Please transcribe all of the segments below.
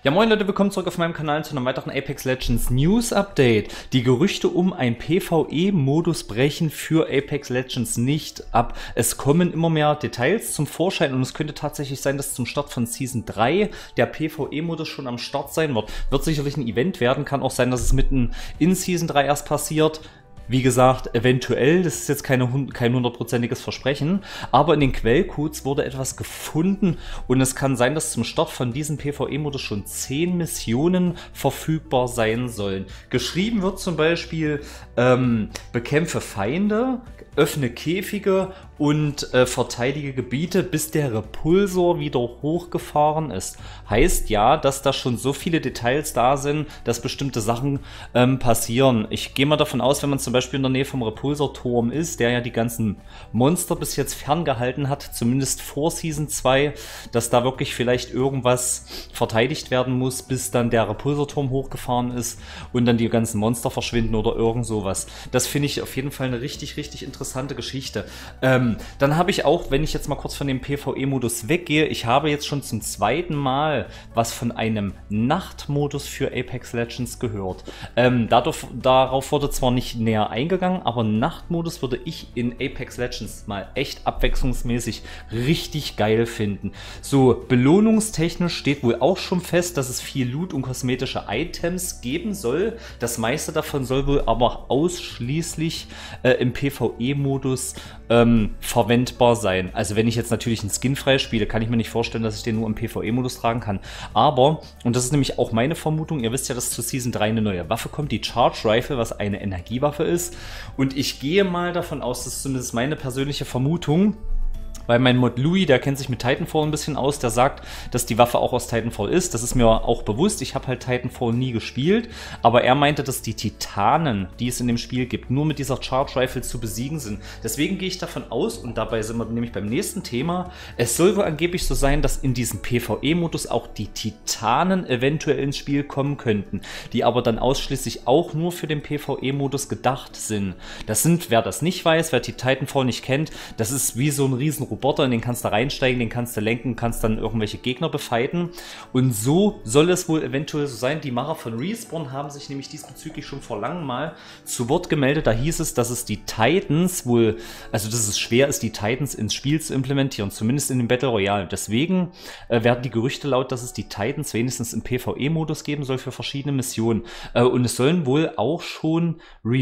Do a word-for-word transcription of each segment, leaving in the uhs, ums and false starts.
Ja moin Leute, willkommen zurück auf meinem Kanal zu einem weiteren Apex Legends News Update. Die Gerüchte um ein PvE-Modus brechen für Apex Legends nicht ab. Es kommen immer mehr Details zum Vorschein und es könnte tatsächlich sein, dass zum Start von Season drei der PvE-Modus schon am Start sein wird. Wird sicherlich ein Event werden, kann auch sein, dass es mitten in Season drei erst passiert. Wie gesagt, eventuell, das ist jetzt keine, kein hundertprozentiges Versprechen, aber in den Quellcodes wurde etwas gefunden und es kann sein, dass zum Start von diesem PvE-Modus schon zehn Missionen verfügbar sein sollen. Geschrieben wird zum Beispiel, ähm, bekämpfe Feinde, öffne Käfige und äh, verteidige Gebiete, bis der Repulsor wieder hochgefahren ist. Heißt ja, dass da schon so viele Details da sind, dass bestimmte Sachen ähm, passieren. Ich gehe mal davon aus, wenn man zum Beispiel in der Nähe vom Repulsor-Turm ist, der ja die ganzen Monster bis jetzt ferngehalten hat, zumindest vor Season zwei, dass da wirklich vielleicht irgendwas verteidigt werden muss, bis dann der Repulsor-Turm hochgefahren ist und dann die ganzen Monster verschwinden oder irgend sowas. Das finde ich auf jeden Fall eine richtig, richtig interessante Geschichte. Ähm, dann habe ich auch, wenn ich jetzt mal kurz von dem PvE-Modus weggehe, ich habe jetzt schon zum zweiten Mal was von einem Nachtmodus für Apex Legends gehört. Ähm, dadurch, darauf wurde zwar nicht näher eingegangen, aber Nachtmodus würde ich in Apex Legends mal echt abwechslungsmäßig richtig geil finden. So, belohnungstechnisch steht wohl auch schon fest, dass es viel Loot und kosmetische Items geben soll. Das meiste davon soll wohl aber ausschließlich äh, im PvE-Modus ähm, verwendbar sein. Also wenn ich jetzt natürlich einen Skin freispiele, kann ich mir nicht vorstellen, dass ich den nur im PvE-Modus tragen kann. Aber, und das ist nämlich auch meine Vermutung, ihr wisst ja, dass zu Season drei eine neue Waffe kommt, die Charge Rifle, was eine Energiewaffe ist. Und ich gehe mal davon aus, das ist zumindest meine persönliche Vermutung, weil mein Mod Louis, der kennt sich mit Titanfall ein bisschen aus, der sagt, dass die Waffe auch aus Titanfall ist. Das ist mir auch bewusst, ich habe halt Titanfall nie gespielt, aber er meinte, dass die Titanen, die es in dem Spiel gibt, nur mit dieser Charge Rifle zu besiegen sind. Deswegen gehe ich davon aus, und dabei sind wir nämlich beim nächsten Thema, es soll wohl angeblich so sein, dass in diesem PvE-Modus auch die Titanen eventuell ins Spiel kommen könnten, die aber dann ausschließlich auch nur für den PvE-Modus gedacht sind. Das sind, wer das nicht weiß, wer die Titanfall nicht kennt, das ist wie so ein riesen Roboter, in den kannst du reinsteigen, den kannst du lenken, kannst dann irgendwelche Gegner befighten. Und so soll es wohl eventuell so sein. Die Macher von Respawn haben sich nämlich diesbezüglich schon vor langem mal zu Wort gemeldet. Da hieß es, dass es die Titans wohl, also dass es schwer ist, die Titans ins Spiel zu implementieren, zumindest in dem Battle Royale. Deswegen äh, werden die Gerüchte laut, dass es die Titans wenigstens im PvE-Modus geben soll für verschiedene Missionen. Äh, und es sollen wohl auch schon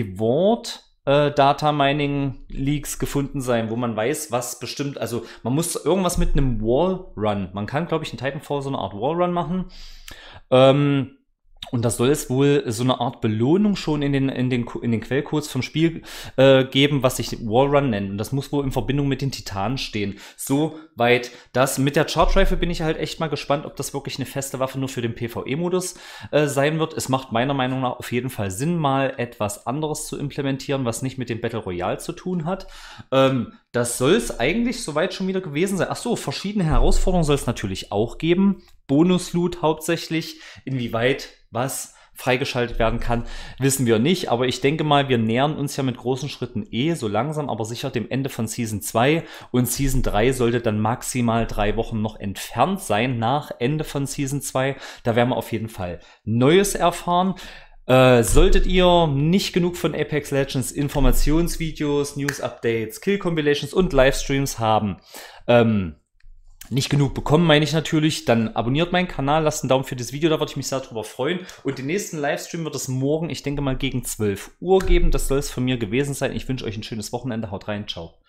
Reward Äh, Data Mining Leaks gefunden sein, wo man weiß, was bestimmt, also man muss irgendwas mit einem Wall Run, man kann, glaube ich, in Titanfall so eine Art Wall Run machen, ähm, und da soll es wohl so eine Art Belohnung schon in den, in den, in den Quellcodes vom Spiel äh, geben, was sich Wallrun nennt. Und das muss wohl in Verbindung mit den Titanen stehen. Soweit das. Mit der Charge Rifle bin ich halt echt mal gespannt, ob das wirklich eine feste Waffe nur für den PvE-Modus äh, sein wird. Es macht meiner Meinung nach auf jeden Fall Sinn, mal etwas anderes zu implementieren, was nicht mit dem Battle Royale zu tun hat. Ähm, das soll es eigentlich soweit schon wieder gewesen sein. Achso, verschiedene Herausforderungen soll es natürlich auch geben. Bonus-Loot hauptsächlich. Inwieweit was freigeschaltet werden kann, wissen wir nicht. Aber ich denke mal, wir nähern uns ja mit großen Schritten eh so langsam, aber sicher dem Ende von Season zwei. Und Season drei sollte dann maximal drei Wochen noch entfernt sein nach Ende von Season zwei. Da werden wir auf jeden Fall Neues erfahren. Äh, solltet ihr nicht genug von Apex Legends Informationsvideos, News-Updates, Kill-Compilations und Livestreams haben, ähm, nicht genug bekommen, meine ich natürlich, dann abonniert meinen Kanal, lasst einen Daumen für das Video, da würde ich mich sehr drüber freuen. Und den nächsten Livestream wird es morgen, ich denke mal gegen zwölf Uhr geben. Das soll es von mir gewesen sein. Ich wünsche euch ein schönes Wochenende. Haut rein, ciao.